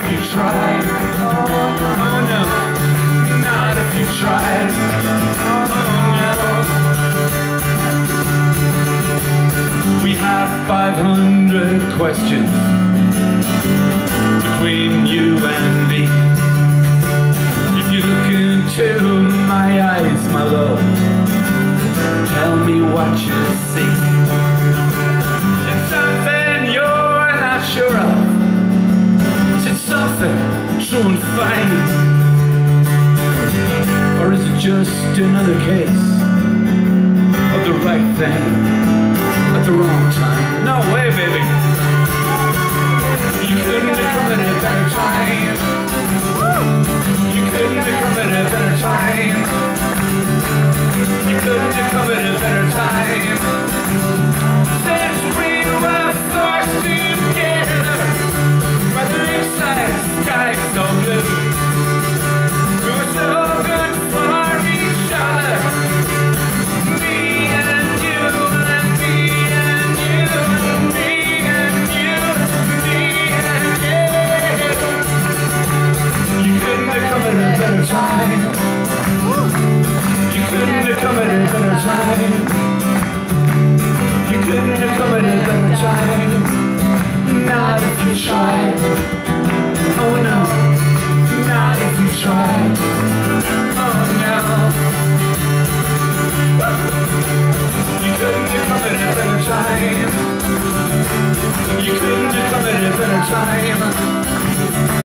you tried. Oh no, not if you tried. Oh no. We have 500 questions between you and me. If you look into my eyes, my love, tell me what you see. It's something you're not sure of. Is it something true and fine? Or is it just another case of the right thing at the wrong time? No way, baby. You couldn't have come at a better time. You couldn't have come at a better time. You couldn't have come at a better time. Since we were forced together by the ringside sky so blue. We were so good for each other. Me and you and me and you and me and you and me and you. You couldn't have come at a better time. You couldn't have come at a better time. You couldn't have come at a better time. Not if you tried. Oh no, not if you tried. Oh no. You couldn't have come at a better time. You couldn't have come at a better time.